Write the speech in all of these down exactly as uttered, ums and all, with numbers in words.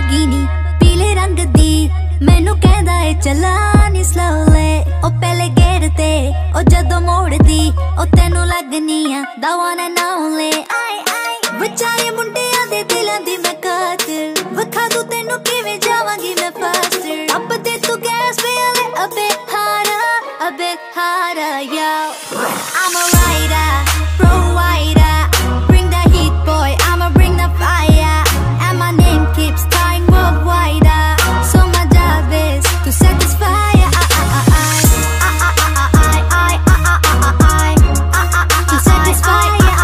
Lamborghini पीले रंग दी मैनू कहंदा है चला नी slowly ओ पहले गेट ते ओ जदों मोड़दी ओ तैनू लगनी आ the one and only आई आई विचारे मुंडियां दे दिलां दी मैं कातिल वखा दूं तैनू किवें जावांगी मैं faster अब दे तू गैस पे a bit harder a bit harder yo I'm a rider provider bring the heat boy I'ma bring the fire and my name keeps dying worldwide so my job is to satisfy to satisfy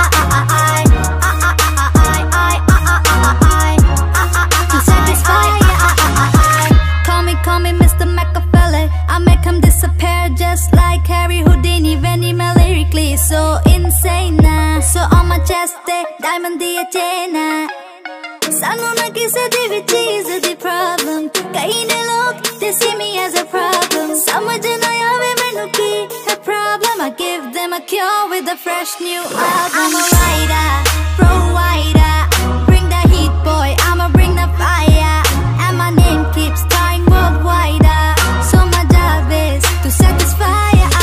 to satisfy call me call me Mister Machiavelli I make him disappear just like Harry Houdini when he my lyrically so insane nah. So on my chest they diamond the chain सानू ना किसे दी भी चीज दी problem कई ने लोग they see me as a problem समझ ना आवे मैनू की है problem I give them a cure with a fresh new album I'm a rider provider bring the heat boy I'ma bring the fire and my name keeps dying worldwide so my job is to satisfy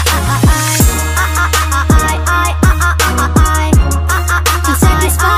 to satisfy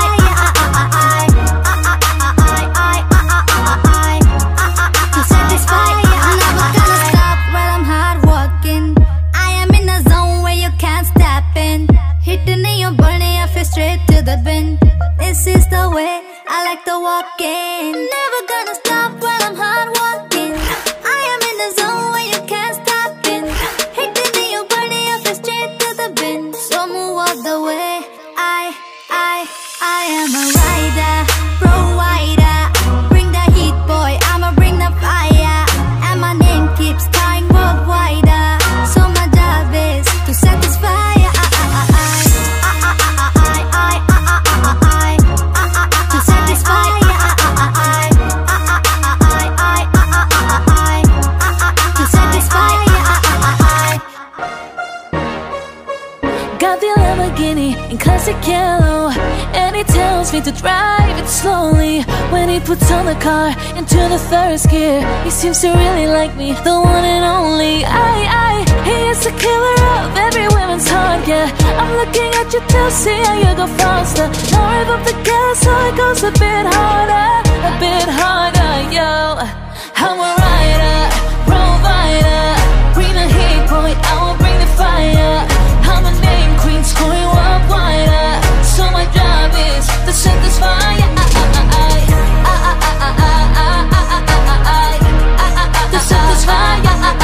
straight to the bin. This is the way I like to walk in. Never gonna stop while I'm hard walking. I am in the zone where you can't stop in. Hitting in your body, I feel straight to the bin. So move all the way. I, I, I am a rider, provider. Bring the heat, boy. I'ma bring the fire, and my name keeps dying worldwide. So my job is to satisfy. Got the Lamborghini in classic yellow and he tells me to drive it slowly. When he puts on the car into the first gear, he seems to really like me, the one and only. I, I, he is the killer of every woman's heart, yeah. I'm looking at you to see how you go faster. Now rev up the gas so it goes a bit harder, a bit harder, yo. I'm a rider, provider. Bring the heat, boy, I will bring the fire. I'm a name queen, scoring worldwide. So my job is to satisfy. To satisfy.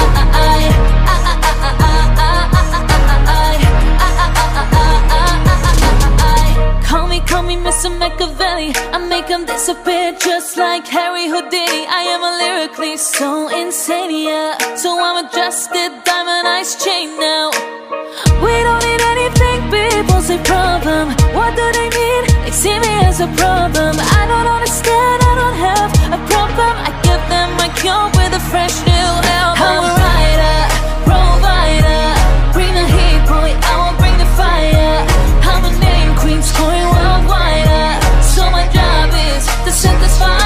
Call me, call me Mister Machiavelli. I make him disappear just like Harry Houdini. I am a lyrically so insane, yeah. So I'm a trusted diamond ice chain now. We don't need anything, people say problem. What do they mean? They see me as a problem. I don't understand, I don't have a problem. I give them my cure with a fresh new album. I'm a rider, provider. Bring the heat, boy, I will bring the fire. I'm a name queen, scoring worldwide. So my job is to satisfy.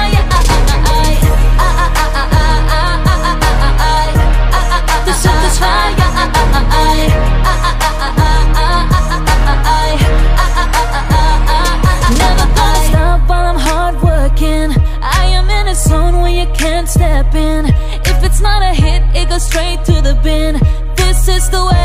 To satisfy. Never gonna stop while I'm hard working. I am in a zone where you can't step in. If it's not a hit, it goes straight to the bin. This is the way